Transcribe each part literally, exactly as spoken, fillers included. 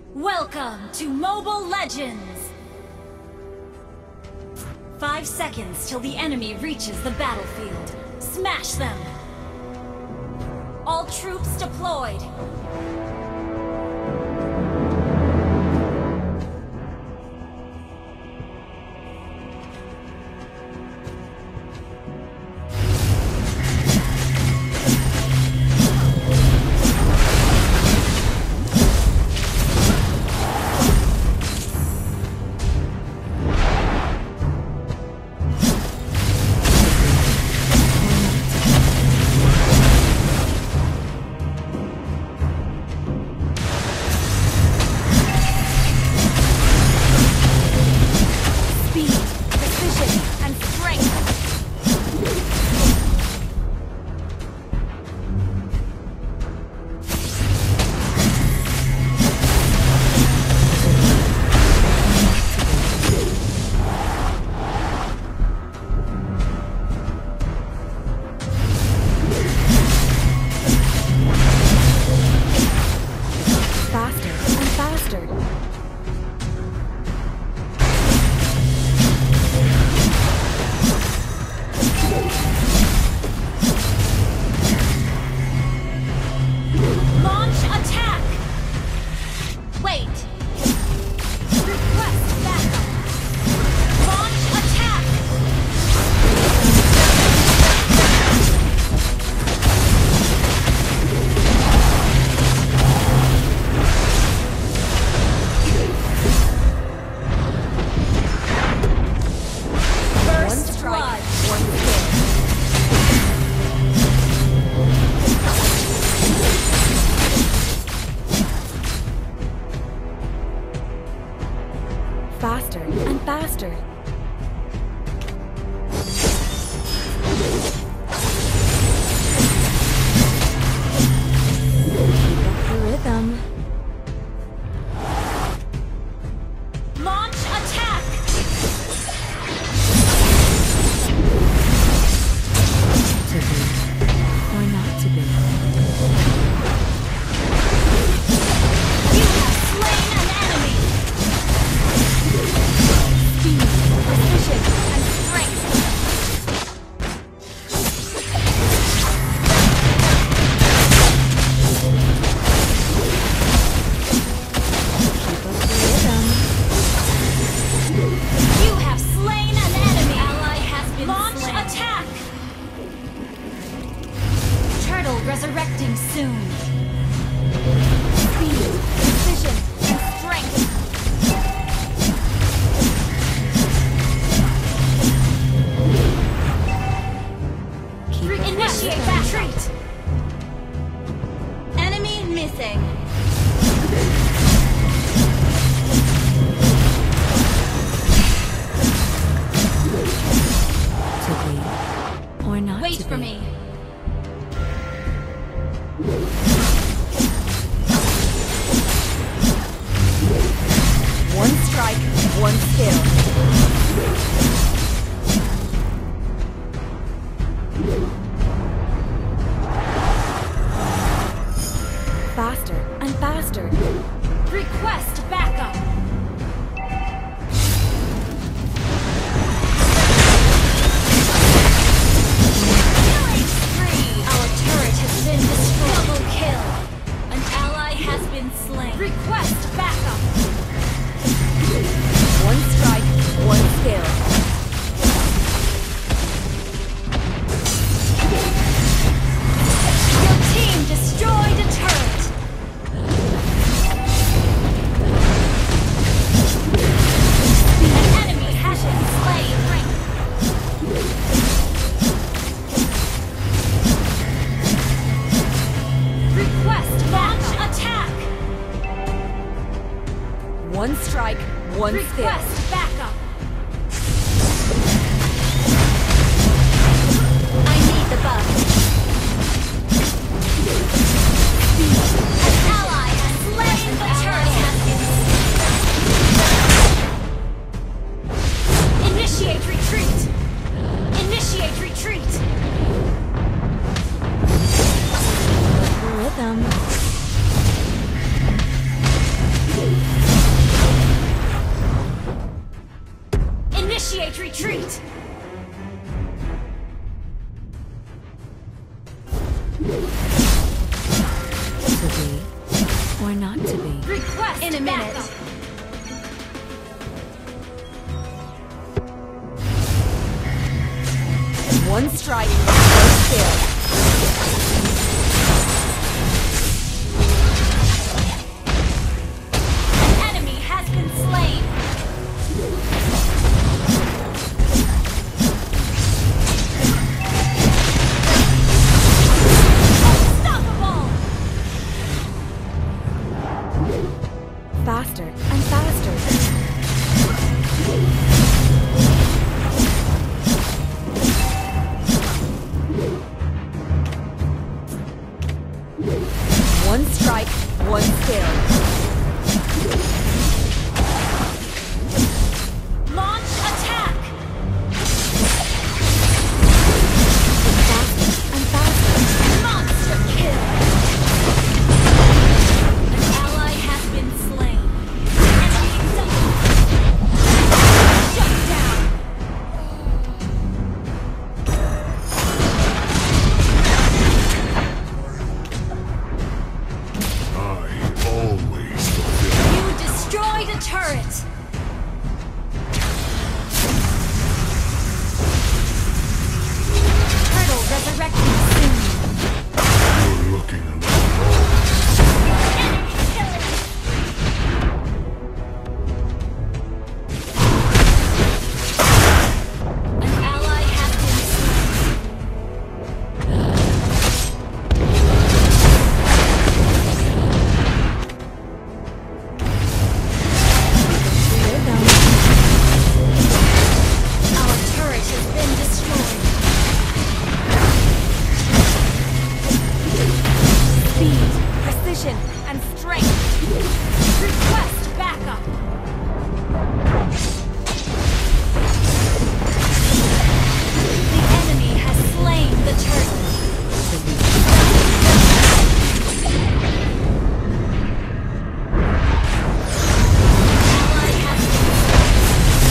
Welcome to Mobile Legends! Five seconds till the enemy reaches the battlefield. Smash them! All troops deployed! Faster and faster. Keep up the rhythm. Launch attack! To be or not to be. You have slain an enemy! Speed, precision, and strength! Keep up the rhythm. You have slain an enemy! Ally has been Launch slain. Attack! Turtle resurrecting soon. Speed, precision, and strength! Keep up Initiate retreat! Enemy missing. to be or not Wait to for be. me. One strike, one skill. Faster and faster. Request backup. Killing spree. Our turret has been destroyed. Double kill. An ally has been slain. Request backup. One strike, one skill. Your team destroyed a turret. An enemy has been slain. Request launch attack. One strike, one skill. Request backup. I need the buff. An ally has slain the turret. Initiate retreat. Initiate retreat. Rhythm. not to be? Request in a minute. One strike, one kill. An enemy has been slain. Unstoppable! Faster and faster. One strike, one kill. Launch attack! Faster and faster. Monster kill! An ally has been slain. Enemy double. Shut down! I always fulfill. You destroyed a turret! Turtle resurrecting soon. You're looking a little lost. Enemy killing! An ally has been slain. Our turret has been destroyed. Speed, precision, and strength. Request backup. The enemy has slain the turtle. Ally has been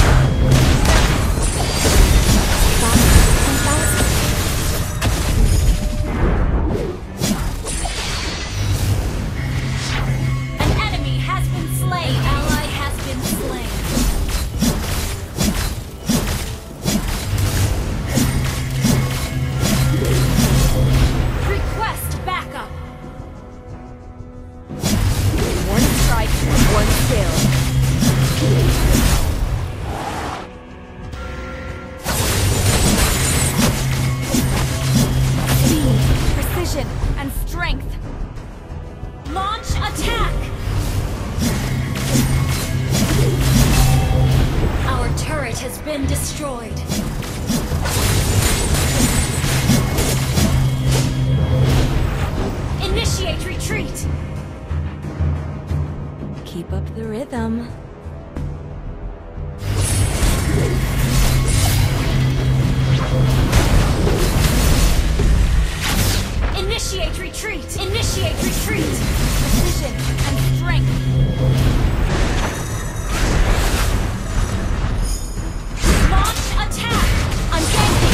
An enemy has been slain. Ally has been slain. Request backup. One strike, one kill. Speed, precision, and strength. Launch attack. Our turret has been destroyed. Initiate retreat. Keep up the rhythm. Initiate retreat. Initiate retreat. Precision and strength. Launch attack. I'm ganking.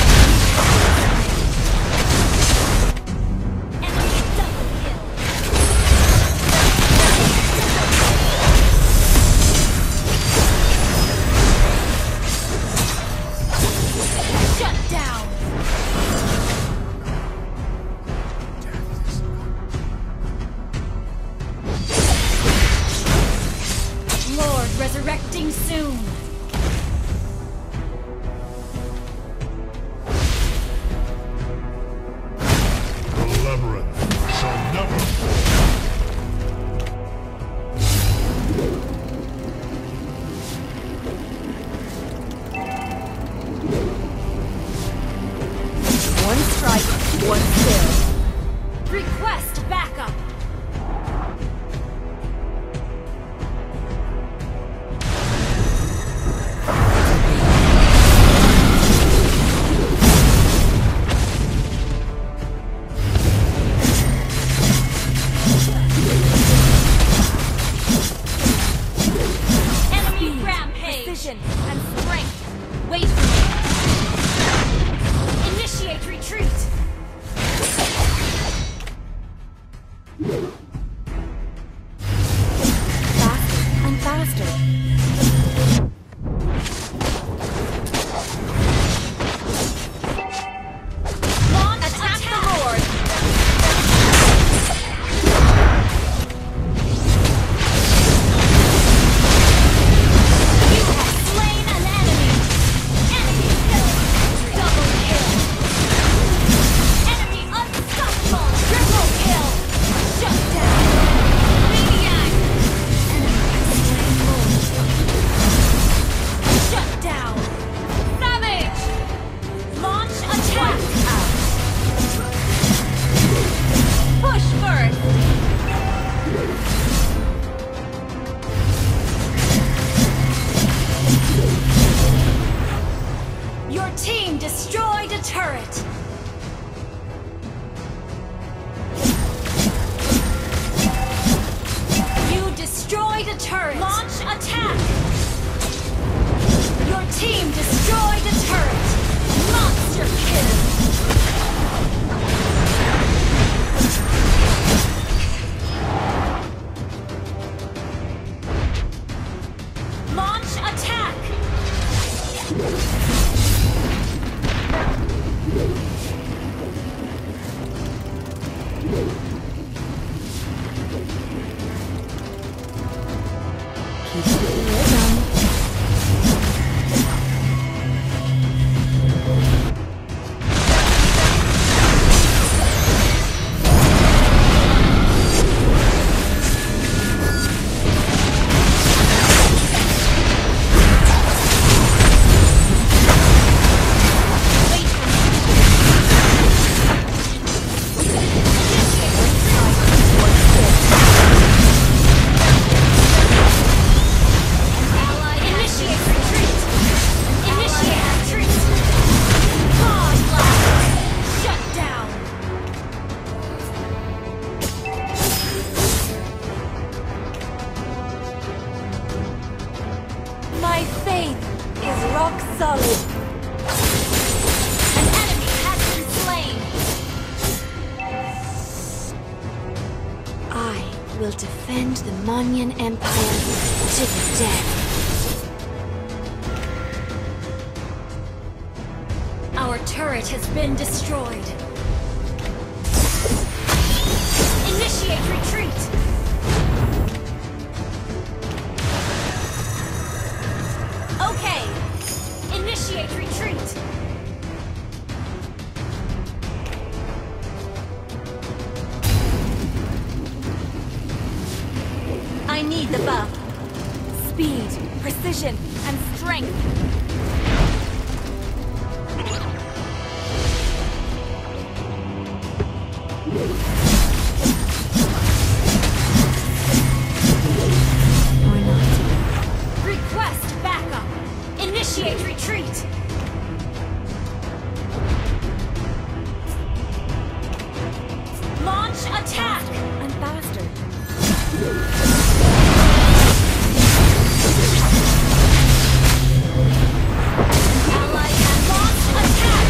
Enemy double kill. Shut down. Lord resurrecting soon. The labyrinth shall never fall. One strike, one kill. Request backup. Enemy rampage. Precision and strength. Wait for me. Initiate retreat. will defend the MANIAC Empire to the death. Our turret has been destroyed. Initiate retreat! Okay! Initiate retreat! I need the buff. Speed, precision, and strength. Or not. Request backup! Initiate retreat! Launch attack! I'm faster. Ally has launched attack!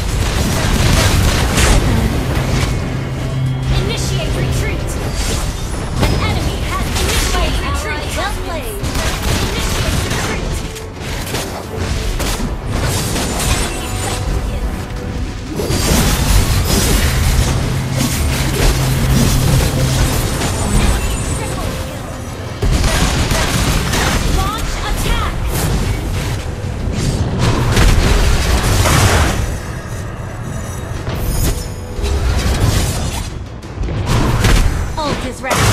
Initiate retreat! An enemy has initiated retreat! Well played! Initiate retreat! Enemy double kill! Enemy triple kill! Launch attack! Ult is ready.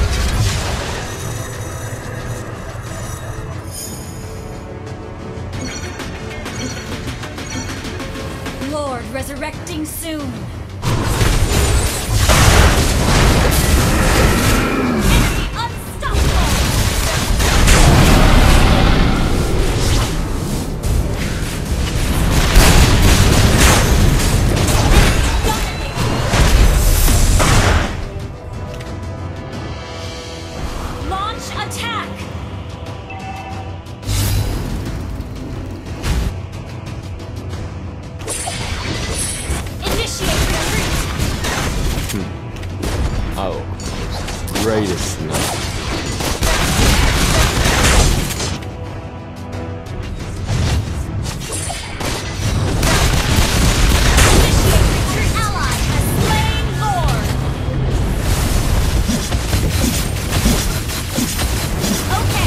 Lord resurrecting soon. Enemy unstoppable. Enemy dominating. Launch attack! Initiate retreat! Oh, greatest night. Initiate retreat! Ally has slain Lord! Okay!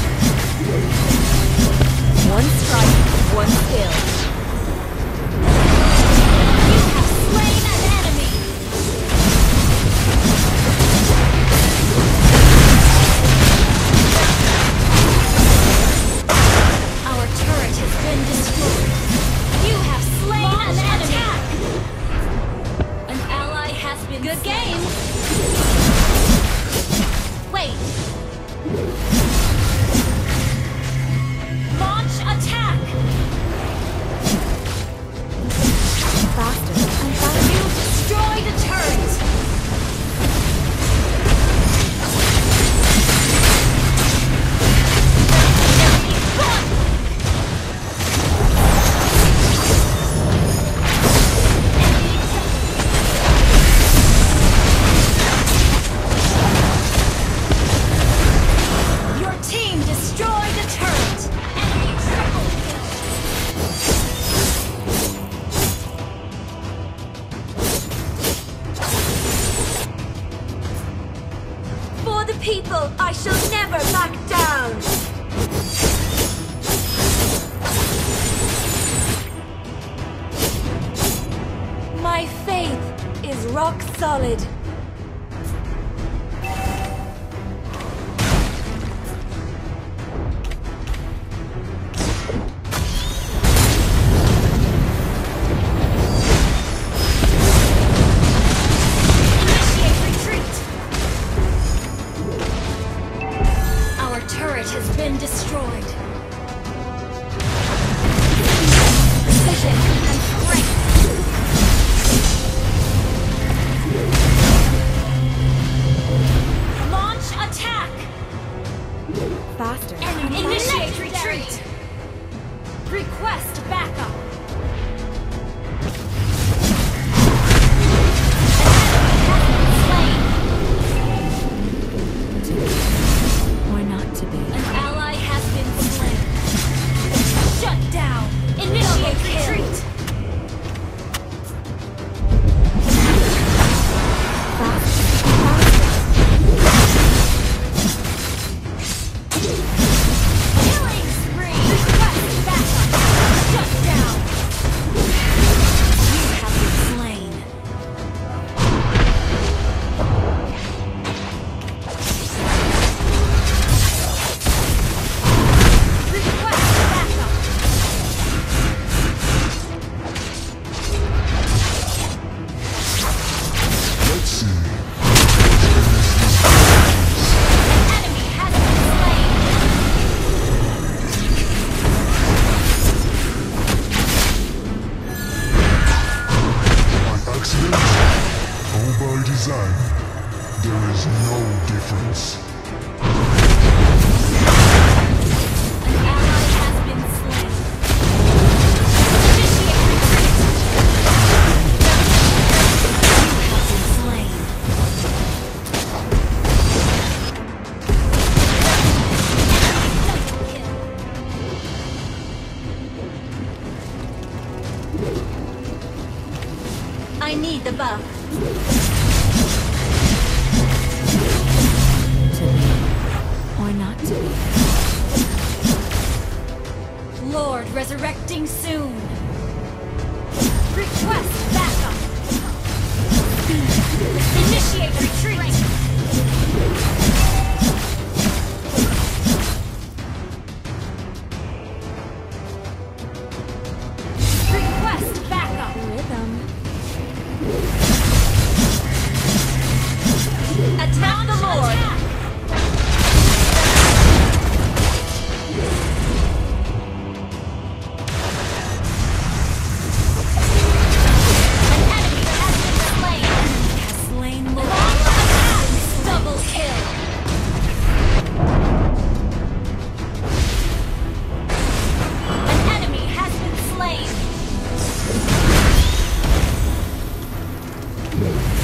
One strike, one kill. You have slain an enemy! Our turret has been destroyed. You have slain an enemy! An ally has been Good game! Wait! Launch attack! Faster, I'm faster. You destroy the turret! Enemy gone! Enemy double. Your team destroyed the turret! Enemy triple kill! For the people, I shall never back down. My faith is rock solid. Initiate retreat! Our turret has been destroyed. Precision and strength. by design. There is no difference. An ally has been slain. Initiate retreat. You have been slain. Double kill. I need the buff. To be or not to be. Lord resurrecting soon. Request backup. Initiate retreat. Request backup. Rhythm. Attack the Lord. Attack. An enemy has been slain. Has slain Lord. Double kill. An enemy has been slain.